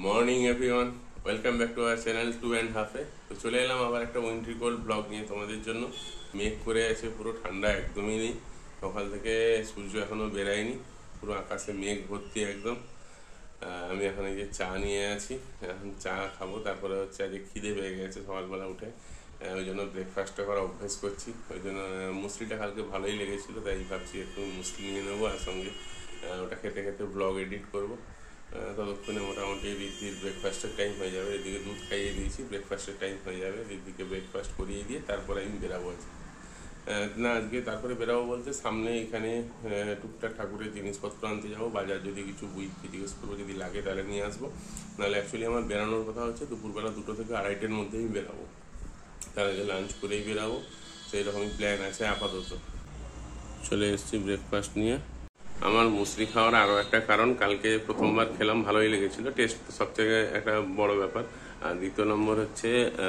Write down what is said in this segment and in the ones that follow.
Morning everyone, welcome back to our channel 2.5 এ। তো চলে এলাম আবার একটা উইন্ট্রি কোল্ড ব্লগ নিয়ে তোমাদের জন্য। মেঘ করে আছে, পুরো ঠান্ডা একদমই নেই। সকাল থেকে সূর্য এখনো বেরায়নি, পুরো আকাশে মেঘ ভর্তি একদম। আমি এখন এই যে চা নিয়ে আছি, এখন চা খাবো। তারপরে হচ্ছে আজকে খিদে পেয়ে গেছে সকালবেলা উঠে, ওই জন্য ব্রেকফাস্টটা করা অভ্যেস করছি। ওই জন্য মুসলিটা কালকে ভালোই লেগেছিলো, তাই ভাবছি একটু মুসলি নিয়ে নেবো, আর সঙ্গে ওটা খেতে খেতে ব্লগ এডিট করবো। ততক্ষণে মোটামুটি রিদ্ধির ব্রেকফাস্টের টাইম হয়ে যাবে। এদিকে দুধ খাইয়ে দিয়েছি, ব্রেকফাস্টের টাইম হয়ে যাবে। রিদ্ধিকে ব্রেকফাস্ট করিয়ে দিয়ে তারপরে আমি বেরাবো না আজকে। তারপরে বেরাবো বলতে সামনে এখানে টুকটাক ঠাকুরের জিনিসপত্র আনতে যাবো। বাজার যদি কিছু বই জিজ্ঞেস করবো, যদি লাগে তাহলে নিয়ে আসবো। নাহলে অ্যাকচুয়ালি আমার বেরানোর কথা হচ্ছে দুপুরবেলা 2টো থেকে 2:30-এর মধ্যেই বেরাবো। তার আগে লাঞ্চ করেই বেরাবো, সেই রকমই প্ল্যান আছে আপাতত। চলে এসেছি ব্রেকফাস্ট নিয়ে। আমার মুসলি খাওয়ার আরও একটা কারণ, কালকে প্রথমবার খেলাম, ভালোই লেগেছিল। টেস্ট তো সবথেকে একটা বড় ব্যাপার। আর দ্বিতীয় নম্বর হচ্ছে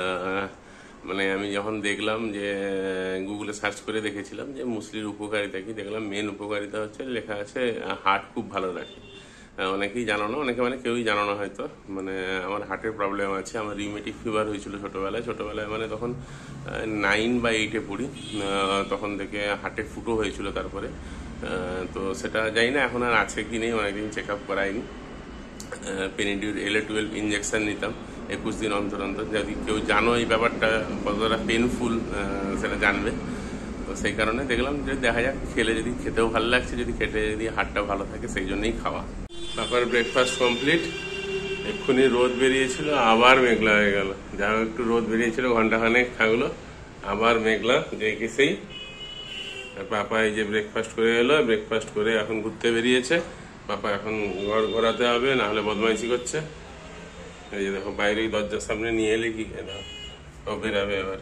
মানে আমি যখন দেখলাম যে গুগলে সার্চ করে দেখেছিলাম যে মুসলির উপকারিতা কি, দেখলাম মেন উপকারিতা হচ্ছে লেখা আছে হার্ট খুব ভালো রাখে। অনেকেই জানো না, মানে কেউই জানো না হয়তো। মানে আমার হার্টের প্রবলেম আছে, আমার রিউমেটিক ফিভার হয়েছিল ছোটোবেলায় মানে তখন 9 বা 8-এ পড়ি, তখন থেকে হার্টে ফুটো হয়েছিল। তারপরে তো সেটা জানি না এখন আর আছে কি নেই, অনেকদিন চেক আপ করাইনি। পেনিডিউর LA-12 ইঞ্জেকশন নিতাম 21 দিন অন্তর অন্তর। যদি কেউ জানো এই ব্যাপারটা কতটা পেনফুল সেটা জানবে। তো সেই কারণে দেখলাম যে দেখা যাক, খেলে যদি খেতেও ভালো লাগছে, যদি যদি হার্টটা ভালো থাকে, সেই জন্যই খাওয়া। তারপর ব্রেকফাস্ট কমপ্লিট। এক্ষুনি রোদ বেরিয়েছিল, আবার মেঘলা হয়ে গেল। যা একটু রোদ বেরিয়েছিল ঘন্টাখানেক থাকলো, আবার মেঘলা যে সেই। পাপা এই যে ব্রেকফাস্ট করে এলো, ব্রেকফাস্ট করে এখন ঘুরতে বেরিয়েছে। পাপা এখন ঘর ঘোরাতে হবে, না হলে বদমাইশি করছে। এই যে দেখো, বাইরেই দরজার সামনে নিয়ে এলে কি ও বেরাবে এবার।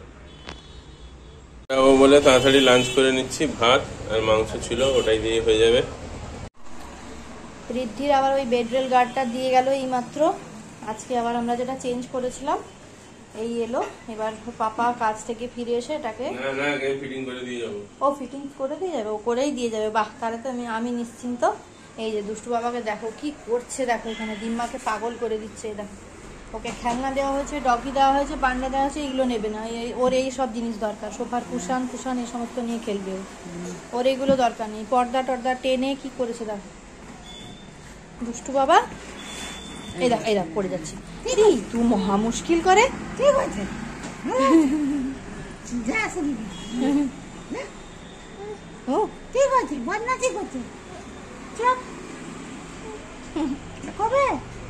ও বলে তাড়াতাড়ি লাঞ্চ করে নিচ্ছি, ভাত আর মাংস ছিল, ওটাই দিয়ে হয়ে যাবে। রিদ্ধির আবার ওই বেডরেল গার্ডটা দিয়ে গেল এই মাত্র। আজকে আবার আমরা যেটা চেঞ্জ করেছিলাম এই এলো। এবার পাপা কাজ থেকে ফিরে এসে এটাকে ফিটিং করে দিয়ে যাবো। ও ফিটিং করে দিয়ে যাবে, ও করেই দিয়ে যাবে। বাহ, তাহলে তো আমি নিশ্চিন্ত। এই যে দুষ্টু বাবাকে দেখো কি করছে, দেখো এখানে দিম্মাকে পাগল করে দিচ্ছে। দেখো, ওকে খেলনা দেওয়া হয়েছে, ডগি দেওয়া হয়েছে, বান্ডা দেওয়া হয়েছে, এগুলো নেবে না। ওর এই সব জিনিস দরকার, সোফার কুশান এই সমস্ত নিয়ে খেলবে। ওর এইগুলো দরকার নেই। পর্দা টেনে কি করেছে দেখো দুষ্টু বাবা। এই দেখ পড়ে যাচ্ছে। তুই মহা মুশকিল করে। ঠিক আছে, ও ঠিক আছে, বন্যা ঠিক আছে। চুপ কবে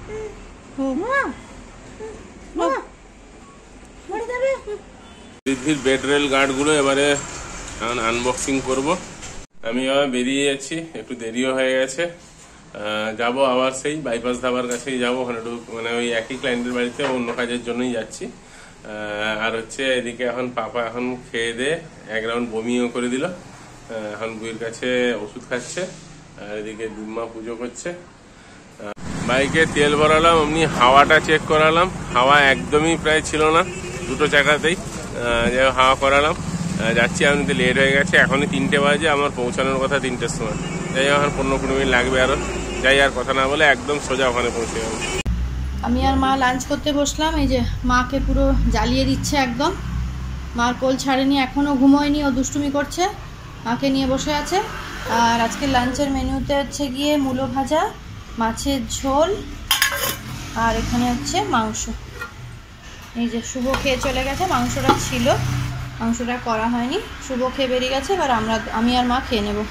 রিদ্ধির বেডরেল গার্ডগুলো এবারে এখন আনবক্সিং করব। আমি আবার বেরিয়ে যাচ্ছি, একটু দেরিও হয়ে গেছে। যাব আবার সেই বাইপাস ধাবার কাছেই যাবো। ওখানে একটু মানে ওই একই ক্লায়েন্টের বাড়িতে অন্য কাজের জন্যই যাচ্ছি। আর হচ্ছে এদিকে এখন পাপা এখন খেয়ে দিয়ে 1 রাউন্ড বমিও করে দিল। এখন বুয়ের কাছে ওষুধ খাচ্ছে, আর এদিকে দিম্মা পুজো করছে। বাইকে তেল ভরালাম, এমনি হাওয়াটা চেক করালাম। হাওয়া একদমই প্রায় ছিল না, 2টো চাকাতেই হাওয়া করালাম। যাচ্ছি, আমি তো লেট হয়ে গেছে, এখনই 3টে বাজে, আমার পৌঁছানোর কথা 3টের সময়। যাই এখন 15-20 মিনিট লাগবে আরো। যাই, আর কথা না বলে একদম সোজা ওখানে পৌঁছে যাবো। আমি আর মা লাঞ্চ করতে বসলাম। এই যে মাকে পুরো জ্বালিয়ে দিচ্ছে একদম। মার কোল ছাড়েনি, এখনও ঘুমোয়নি, ও দুষ্টুমি করছে, মাকে নিয়ে বসে আছে। আর আজকে লাঞ্চের মেনুতে হচ্ছে গিয়ে মূলো ভাজা, মাছের ঝোল, আর এখানে হচ্ছে মাংস। এই যে শুভ খেয়ে চলে গেছে, মাংসটা করা হয়নি। শুভ খেয়ে বেরিয়ে গেছে, এবার আমি আর মা খেয়ে নেব।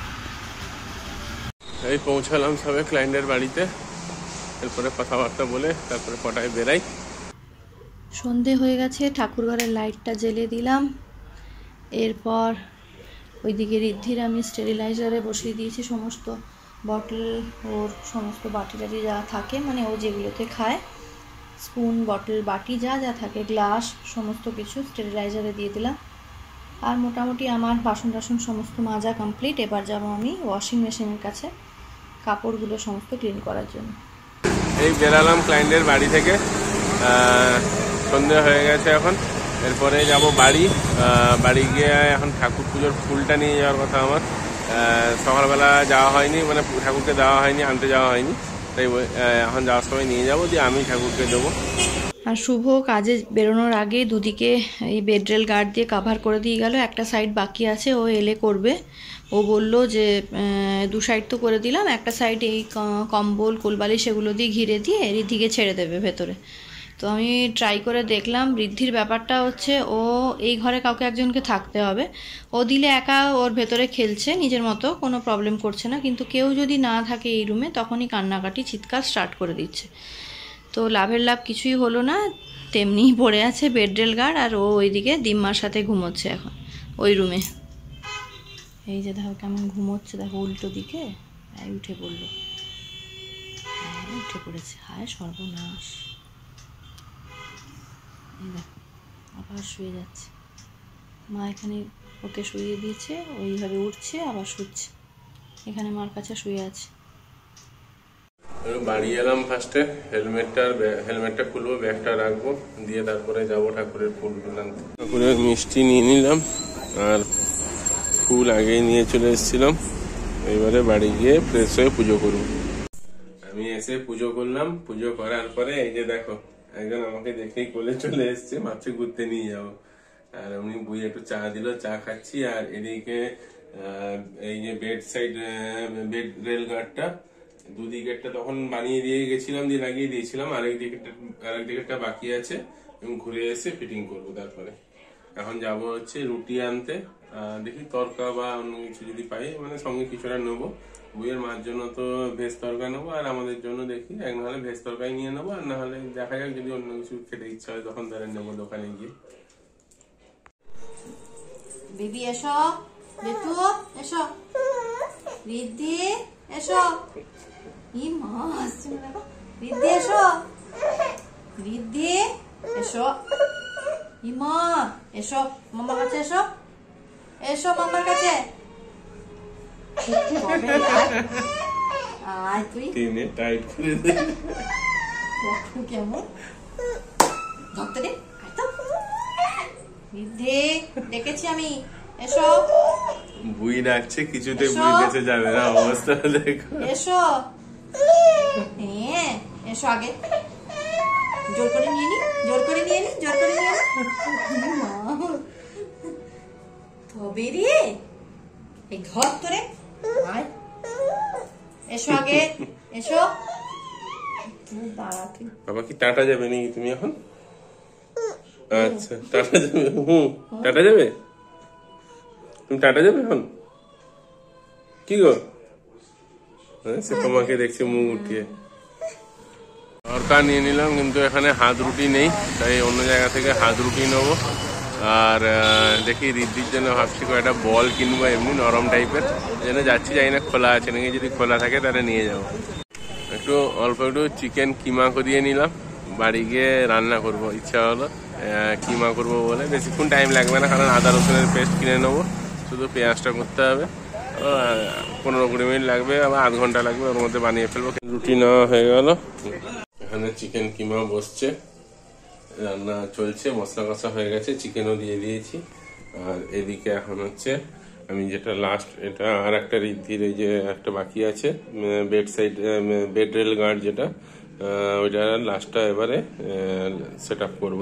এই পৌঁছালাম সবে ক্লায়েন্টের বাড়িতে। এরপরে কথাবার্তা বলে তারপরে কটায় বেরাই। সন্ধে হয়ে গেছে, ঠাকুরঘরের লাইটটা জ্বেলে দিলাম। এরপর ওইদিকে রিদ্ধির আমি স্টেরিলাইজারে বসিয়ে দিয়েছি সমস্ত বটল, ওর সমস্ত বাটি টাটি যা থাকে, মানে ও যেগুলোতে খায়, স্পুন, বটল, বাটি যা থাকে, গ্লাস, সমস্ত কিছু স্টেরিলাইজারে দিয়ে দিলাম। আর মোটামুটি আমার বাসন টাসন সমস্ত মাজা কমপ্লিট। এবার যাব আমি ওয়াশিং মেশিনের কাছে কাপড়গুলো সমস্ত ক্লিন করার জন্য। এই বেরালাম ক্লায়েন্টের বাড়ি থেকে, সন্ধে হয়ে গেছে এখন। এরপরে যাব বাড়ি গিয়ে এখন ঠাকুর পুজোর ফুলটা নিয়ে যাওয়ার কথা আমার। সকালবেলা যাওয়া হয়নি, মানে ঠাকুরকে দেওয়া হয়নি, আনতে যাওয়া হয়নি। তাই এখন যাওয়ার সময় নিয়ে যাবো, দিয়ে আমি ঠাকুরকে দেবো। আর শুভ কাজে বেরোনোর আগে দুদিকে এই বেডরেল গার্ড দিয়ে কাভার করে দিয়ে গেল, একটা সাইড বাকি আছে, ও এলে করবে। ও বলল যে 2 সাইড তো করে দিলাম, একটা সাইড এই কম্বল কোলবালি সেগুলো দিয়ে ঘিরে দিয়ে ঋদ্ধিকে ছেড়ে দেবে ভেতরে। তো আমি ট্রাই করে দেখলাম। ঋদ্ধির ব্যাপারটা হচ্ছে ও এই ঘরে কাউকে একজনকে থাকতে হবে, ও দিলে একা ওর ভেতরে খেলছে নিজের মতো, কোনো প্রবলেম করছে না, কিন্তু কেউ যদি না থাকে এই রুমে তখনই কান্নাকাটি চিৎকার স্টার্ট করে দিচ্ছে। তো লাভের লাভ কিছুই হলো না, তেমনিই পড়ে আছে বেডরেল গার্ড, আর ও ওইদিকে দিম্মার সাথে ঘুমোচ্ছে এখন ওই রুমে। এই যে দেখো কেমন ঘুমোচ্ছে, দেখো উল্টো দিকে উঠে পড়লো, উঠে পড়েছে, হায় সর্বনাশ। এই দেখো আবার শুয়ে যাচ্ছে, মা এখানে ওকে শুয়ে দিয়েছে, ওইভাবে উঠছে আবার শুচ্ছে, এখানে মার কাছে শুয়ে আছে। বাড়ি এলাম, ফার্স্টে হেলমেটটা খুলবো, ব্যাগটা রাখবো, দিয়ে তারপরে যাবো ঠাকুরের ফুলগুলো আনতে। ঠাকুরের মিষ্টি নিয়ে নিলাম আর ফুল আগেই নিয়ে চলে এসেছিলাম। এবারে বাড়ি গিয়ে ফ্রেশ হয়ে পুজো করবো। আমি এসে পুজো করলাম, পুজো করার পরে এই যে দেখো একজন আমাকে দেখেই কোলে চলে এসছে, মাছে ঘুরতে নিয়ে যাবো। আর উনি বুঝে একটু চা দিল, চা খাচ্ছি। আর এদিকে এই যে বেড রেল গার্ডটা দুদিকেরটা তখন বানিয়ে দিয়ে গেছিলাম, দিয়ে লাগিয়ে দিয়েছিলাম, আরেক দিকেরটা বাকি আছে, এবং ঘুরে এসে ফিটিং করবো। তারপরে এখন যাব হচ্ছে রুটি আনতে, দেখি তরকা বা অন্য কিছু যদি পাই, মানে সঙ্গে কিছুটা নেবো। বইয়ের মার জন্য তো ভেজ তরকা নেবো, আর আমাদের জন্য দেখি এক নাহলে ভেজ তরকাই নিয়ে নেবো, আর না হলে দেখা যাক যদি অন্য কিছু খেতে ইচ্ছা হয় তখন তাহলে নেবো দোকানে গিয়ে। বেবি এসো, বেটু এসো, রিদ্ধি এসো, ই মা আসছে না দেখো, রিদ্ধি এসো, রিদ্ধি এসো, ই মা এসো, মামার কাছে এসো, এসো মামার কাছে। আয় তুই টেনে টাইট করে দে, দেখো কেমন ধরতে দে, রিদ্ধি ডেকেছি আমি, এসো। বুই ডাকছে, কিছুতে বুই বেঁচে যাবে না, অবস্থা দেখো। এসো, হ্যাঁ এসো, আগে জোর করে নিয়ে নি, জোর করে নিয়ে নি, জোর করে নিয়ে নি, তবে রে এই ঘর তোরে, এসো আগে এসো। দাঁড়া তুই, বাবা কি টাটা যাবে নাকি তুমি এখন? আচ্ছা টাটা যাবে, টাটা যাবে, তুমি টাটা যাবে এখন? কি গো, সে তোমাকে দেখছে মুখ উঠিয়ে। তরকা নিয়ে নিলাম, কিন্তু এখানে হাত রুটি নেই, তাই অন্য জায়গা থেকে হাত রুটি নেবো। আর দেখি রিদ্ধির জন্য ভাবছি একটা বল কিনবো, এমনি নরম টাইপের, যেন যাচ্ছি, জানি না খোলা আছে নাকি, যদি খোলা থাকে তাহলে নিয়ে যাবো। অল্প একটু চিকেন কিমা করিয়ে নিলাম, বাড়ি গিয়ে রান্না করব, ইচ্ছা হলো কিমা করব বলে। বেশিক্ষণ টাইম লাগবে না, কারণ আদা রসুনের পেস্ট কিনে নেবো, শুধু পেঁয়াজটা করতে হবে, 15-20 মিনিট লাগবে, আবার আধ ঘন্টা লাগবে, ওর মধ্যে বানিয়ে ফেলবো। রুটি নেওয়া হয়ে গেল, এখানে চিকেন কিমা বসছে, রান্না চলছে, মশলা কষা হয়ে গেছে, চিকেনও দিয়ে দিয়েছি। আর এদিকে এখন হচ্ছে আমি যেটা লাস্ট, এটা আর একটা রিদ্ধির এই যে একটা বাকি আছে বেড রেল গার্ড, যেটা ওইটা লাস্টটা এবারে সেট আপ করবো।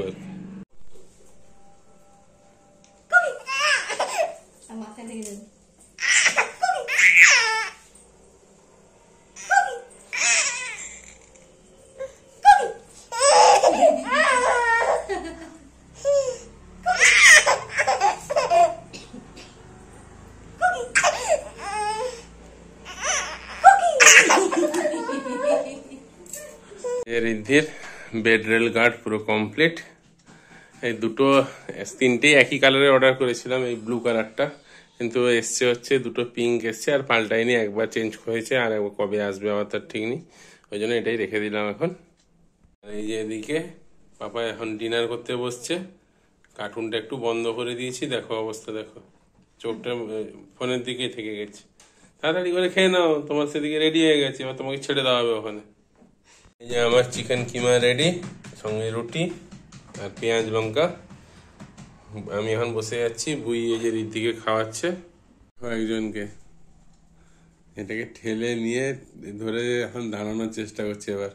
রিদ্ধির বেড রেল গার্ড পুরো কমপ্লিট। এই তিনটেই একই কালারের অর্ডার করেছিলাম, এই ব্লু কালারটা, কিন্তু এসছে হচ্ছে দুটো পিঙ্ক এসছে, আর পাল্টাইনি, একবার চেঞ্জ হয়েছে, আর একবার কবে আসবে আবার তার ঠিক নেই, ওই জন্য এটাই রেখে দিলাম এখন। এই যে এদিকে পাপা এখন ডিনার করতে বসছে, কার্টুনটা একটু বন্ধ করে দিয়েছি, দেখো অবস্থা দেখো, চোখটা ফোনের দিকেই থেকে গেছে। তাড়াতাড়ি করে খেয়ে নাও, তোমার সেদিকে রেডি হয়ে গেছে, এবার তোমাকে ছেড়ে দেওয়া হবে ওখানে। এই যে আমার চিকেন কিমা রেডি, সঙ্গে রুটি আর পেঁয়াজ লঙ্কা। আমি এখন বসে যাচ্ছি, বুই এই যে রিদ্ধিকে খাওয়াচ্ছে কয়েকজনকে, এটাকে ঠেলে নিয়ে ধরে এখন দাঁড়ানোর চেষ্টা করছে। এবার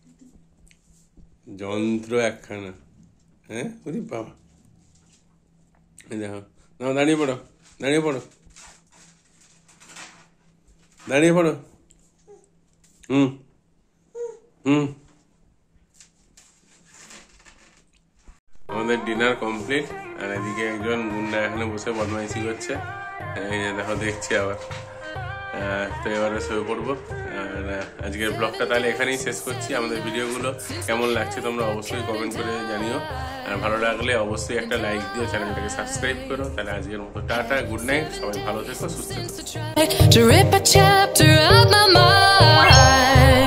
যন্ত্র একখানা। হ্যাঁ ওরে বাবা, দেখো নাও, দাঁড়িয়ে পড়ো, দাঁড়িয়ে পড়ো, দাঁড়িয়ে পড়ো। হুম হুম। আমাদের ডিনার কমপ্লিট, আর এদিকে একজন গুন্ডা এখানে বসে বদমাইশি করছে। এই যে দেখো, দেখছি আবার। তো এবারে শুয়ে পড়বো। আর আজকের ব্লগটা তাহলে এখানেই শেষ করছি। আমাদের ভিডিওগুলো কেমন লাগছে তোমরা অবশ্যই কমেন্ট করে জানিও, আর ভালো লাগলে অবশ্যই একটা লাইক দিও, চ্যানেলটাকে সাবস্ক্রাইব করো। তাহলে আজকের মতো টাটা, গুড নাইট, সবাই ভালো থেকো, সুস্থ থেকো।